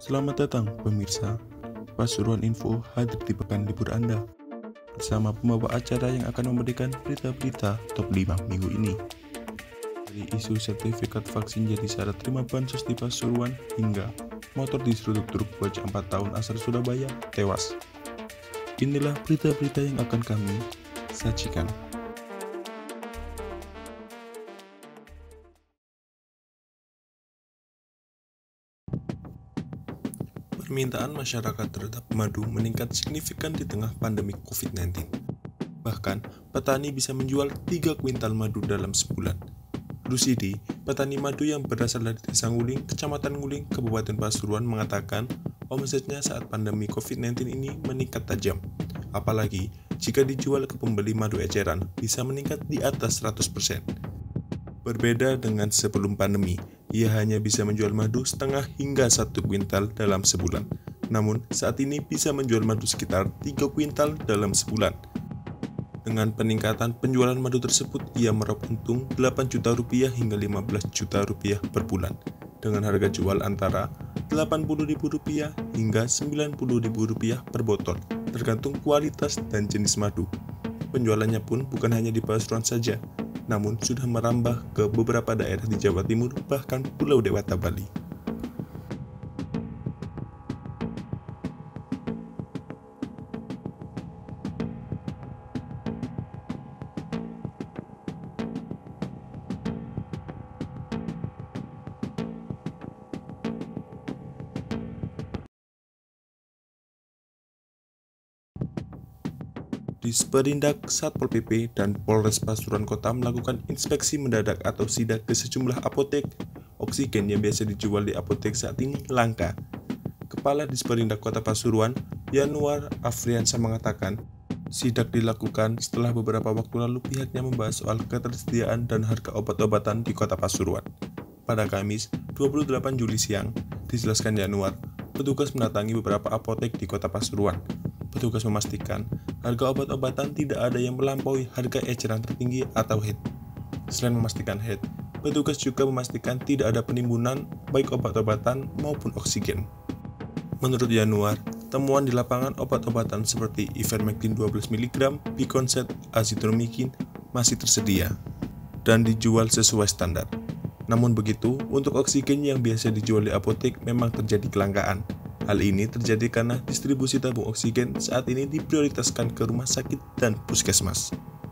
Selamat datang pemirsa, Pasuruan Info hadir di pekan libur Anda bersama pembawa acara yang akan memberikan berita-berita top 5 minggu ini. Dari isu sertifikat vaksin jadi syarat terima bansos di Pasuruan hingga motor diseruduk truk bocah 4 tahun asal Surabaya tewas. Inilah berita-berita yang akan kami sajikan. Permintaan masyarakat terhadap madu meningkat signifikan di tengah pandemi COVID-19. Bahkan, petani bisa menjual 3 kuintal madu dalam sebulan. Rusidi, petani madu yang berasal dari Desa Nguling, Kecamatan Nguling, Kabupaten Pasuruan mengatakan omsetnya saat pandemi COVID-19 ini meningkat tajam. Apalagi jika dijual ke pembeli madu eceran bisa meningkat di atas 100%. Berbeda dengan sebelum pandemi, ia hanya bisa menjual madu setengah hingga 1 kuintal dalam sebulan. Namun, saat ini bisa menjual madu sekitar 3 kuintal dalam sebulan. Dengan peningkatan penjualan madu tersebut, ia meraup untung 8 juta rupiah hingga 15 juta rupiah per bulan, dengan harga jual antara Rp80.000 hingga Rp90.000 per botol, tergantung kualitas dan jenis madu. Penjualannya pun bukan hanya di Pasuruan saja, namun sudah merambah ke beberapa daerah di Jawa Timur, bahkan Pulau Dewata, Bali. Disperindak Satpol PP dan Polres Pasuruan Kota melakukan inspeksi mendadak atau sidak ke sejumlah apotek. Oksigen yang biasa dijual di apotek saat ini langka. Kepala Disperindak Kota Pasuruan, Yanuar Afriansa mengatakan, sidak dilakukan setelah beberapa waktu lalu pihaknya membahas soal ketersediaan dan harga obat-obatan di Kota Pasuruan. Pada Kamis, 28 Juli siang, dijelaskan Yanuar, petugas mendatangi beberapa apotek di Kota Pasuruan. Petugas memastikan harga obat-obatan tidak ada yang melampaui harga eceran tertinggi atau HED. Selain memastikan HED, petugas juga memastikan tidak ada penimbunan baik obat-obatan maupun oksigen. Menurut Yanuar, temuan di lapangan obat-obatan seperti Ivermectin 12 mg, Biconset, Azithromycin masih tersedia dan dijual sesuai standar. Namun begitu, untuk oksigen yang biasa dijual di apotek memang terjadi kelangkaan. Hal ini terjadi karena distribusi tabung oksigen saat ini diprioritaskan ke rumah sakit dan puskesmas.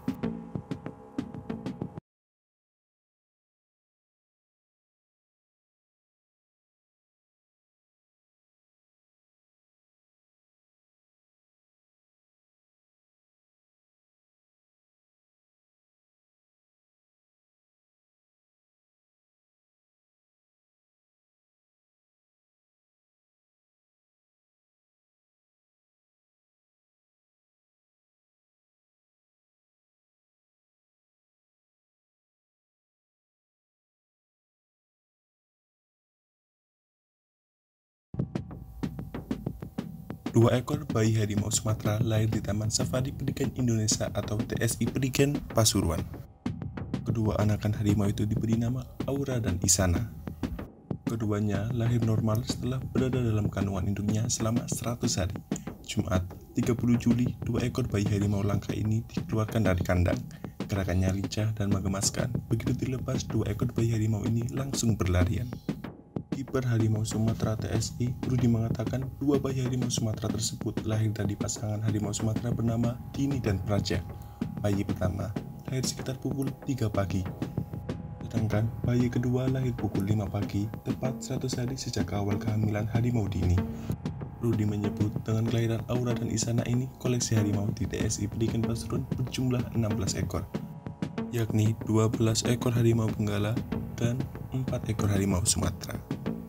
Dua ekor bayi harimau Sumatera lahir di Taman Safari Perigen Indonesia atau TSI Perigen, Pasuruan. Kedua anakan harimau itu diberi nama Aura dan Isana. Keduanya lahir normal setelah berada dalam kandungan induknya selama 100 hari. Jumat, 30 Juli, dua ekor bayi harimau langka ini dikeluarkan dari kandang. Gerakannya lincah dan menggemaskan. Begitu dilepas, dua ekor bayi harimau ini langsung berlarian. Kiper Harimau Sumatera TSI, Rudi mengatakan dua bayi harimau Sumatera tersebut lahir dari pasangan harimau Sumatera bernama Dini dan Praja. Bayi pertama lahir sekitar pukul 3 pagi. Sedangkan bayi kedua lahir pukul 5 pagi, tepat 100 hari sejak awal kehamilan harimau Dini. Rudi menyebut dengan kelahiran Aura dan Isana ini, koleksi harimau di TSI Perigen Pasuruan berjumlah 16 ekor, yakni 12 ekor harimau benggala dan 4 ekor harimau Sumatera.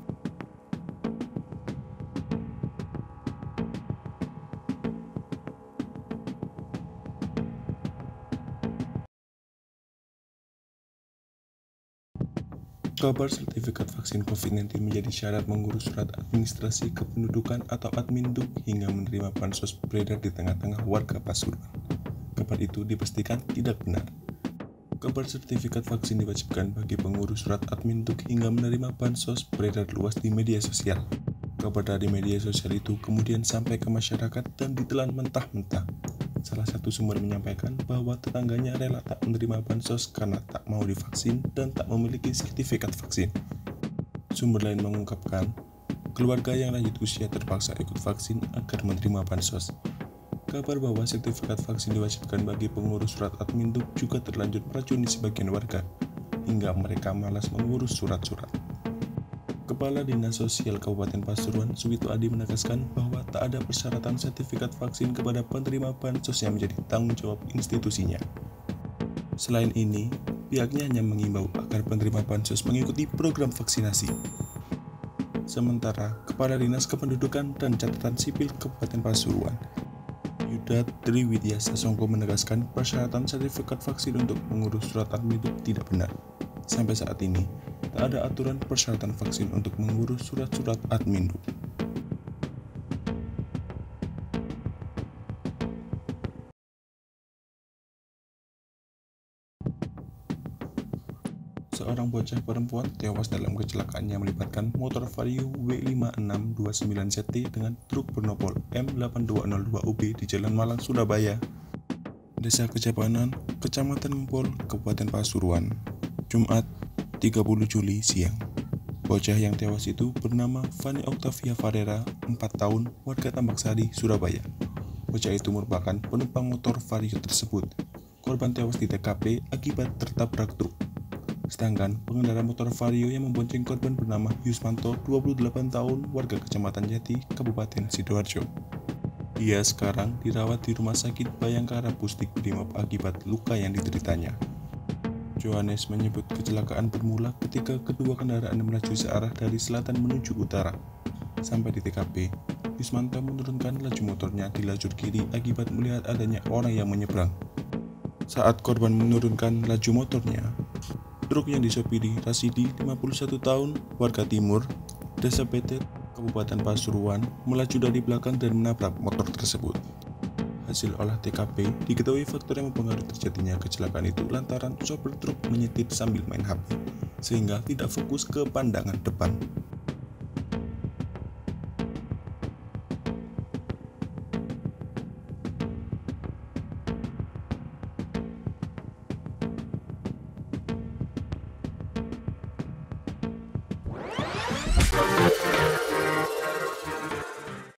Kabar sertifikat vaksin COVID-19 menjadi syarat mengurus surat administrasi kependudukan atau Adminduk hingga menerima bansos beredar di tengah-tengah warga Pasuruan. Kabar itu dipastikan tidak benar. Kabar sertifikat vaksin diwajibkan bagi pengurus surat Adminduk hingga menerima bansos beredar luas di media sosial. Kabar dari media sosial itu kemudian sampai ke masyarakat dan ditelan mentah-mentah. Salah satu sumber menyampaikan bahwa tetangganya rela tak menerima bansos karena tak mau divaksin dan tak memiliki sertifikat vaksin. Sumber lain mengungkapkan, keluarga yang lanjut usia terpaksa ikut vaksin agar menerima bansos. Kabar bahwa sertifikat vaksin diwajibkan bagi pengurus surat admin juga terlanjur meracuni sebagian warga, hingga mereka malas mengurus surat-surat. Kepala Dinas Sosial Kabupaten Pasuruan, Suwito Adi menegaskan bahwa tak ada persyaratan sertifikat vaksin kepada penerima bansos yang menjadi tanggung jawab institusinya. Selain ini, pihaknya hanya mengimbau agar penerima bansos mengikuti program vaksinasi. Sementara, Kepala Dinas Kependudukan dan Catatan Sipil Kabupaten Pasuruan, Yuda Triwidya Sasongko menegaskan persyaratan sertifikat vaksin untuk mengurus surat admin tidak benar. Sampai saat ini, tak ada aturan persyaratan vaksin untuk mengurus surat-surat admin. Seorang bocah perempuan tewas dalam kecelakaan yang melibatkan motor Vario W5629ZT dengan truk bernopol M8202UB di Jalan Malang, Surabaya, Desa Kejapanan, Kecamatan Ngempol, Kabupaten Pasuruan, Jumat 30 Juli siang. Bocah yang tewas itu bernama Fani Octavia Farera, 4 tahun, warga Tambak Sari, Surabaya. Bocah itu merupakan penumpang motor Vario tersebut. Korban tewas di TKP akibat tertabrak truk. Sedangkan pengendara motor Vario yang membonceng korban bernama Yusmanto, 28 tahun, warga Kecamatan Jati, Kabupaten Sidoarjo. Ia sekarang dirawat di Rumah Sakit Bayangkara Pusdik Brimob akibat luka yang dideritanya. Johannes menyebut kecelakaan bermula ketika kedua kendaraan melaju searah dari selatan menuju utara. Sampai di TKP, Yusmanto menurunkan laju motornya di lajur kiri akibat melihat adanya orang yang menyeberang. Saat korban menurunkan laju motornya, truk yang disopiri Rasidi, 51 tahun, warga Timur, Desa Petet, Kabupaten Pasuruan, melaju dari belakang dan menabrak motor tersebut. Hasil olah TKP, diketahui faktor yang mempengaruhi terjadinya kecelakaan itu lantaran sopir truk menyetir sambil main HP, sehingga tidak fokus ke pandangan depan.